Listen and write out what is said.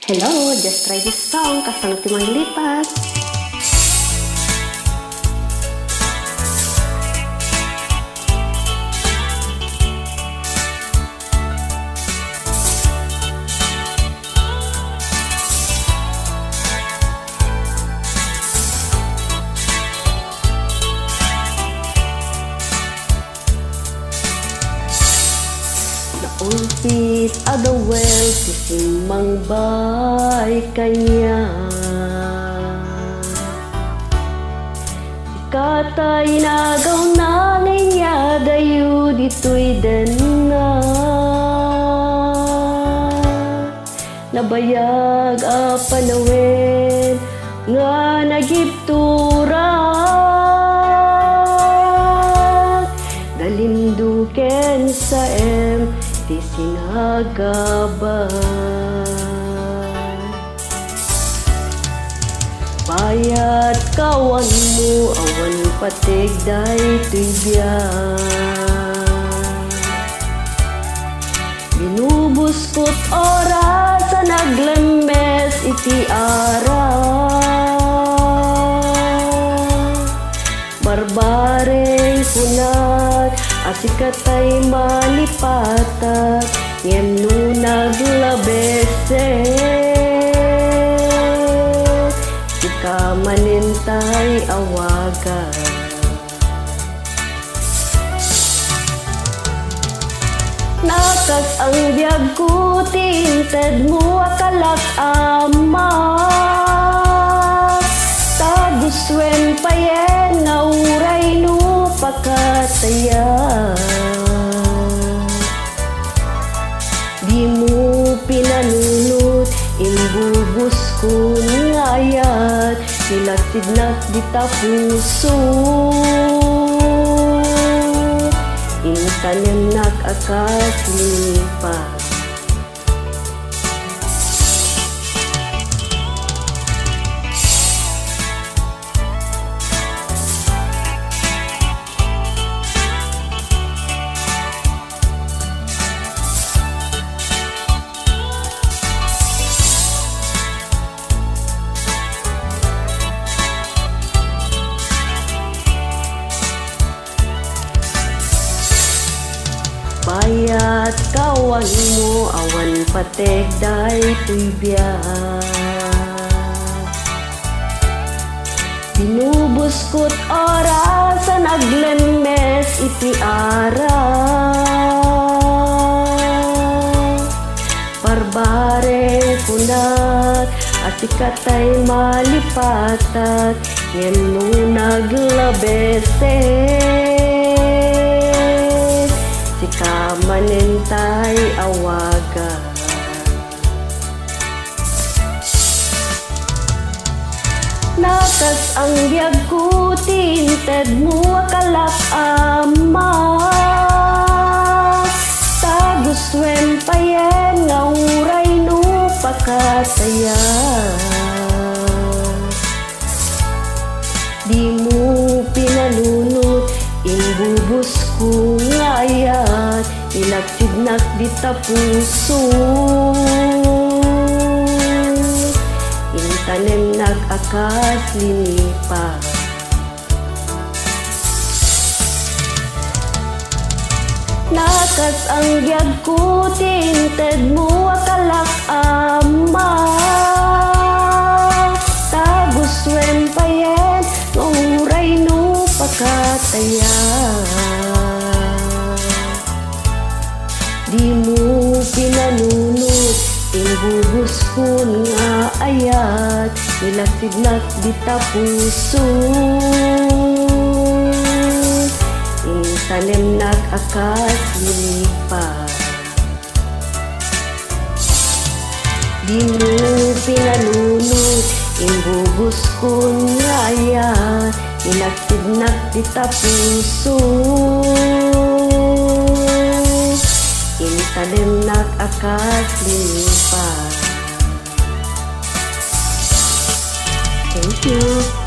Hello, just try this song, kasang timang lipas. Naulpit ada well sisimang bay kanya ikatay nagaw na niya dayo dito'y dana nabayag a panawin nga nagiptura dalinduken sa di sinagaban bayat kawan mo awan patig dahi tibyan binubuskot oras sa naglemes iti ara barbareng kunat asikatay malipatat ngem no naglabese ika manintay awagan nakas ang biyag ko tinted mo akalak ama taguswen payen nga uray no pakataya di mo pinanunod imbubus ko ngayat silasidnak di tapuso intanem nakakas lipat bayat kawan mo awan patek dahi tibyan binubuskot oras sa naglemes iti ara barbareng kunat asikatay malipatat ngem no naglabese sika manintay awagan nakas ang biyag ko tinted mo akalak ama taguswen payen nga uray no pakataya di mo pinalunod imbubus ko ngayat ilagsidnak di tapuso intanem nagakas linipa nakas ang biyag ko tinted mo akalak ama taguswen payen nga uray no pakataya di mo pinanunod imbubus ko nga ayat nilasignak di tapuso intanem nagakas lilipat di mo pinanunod imbubus ko nga ayat nilasignak di tapuso intanem nagakas lilipat. Thank you.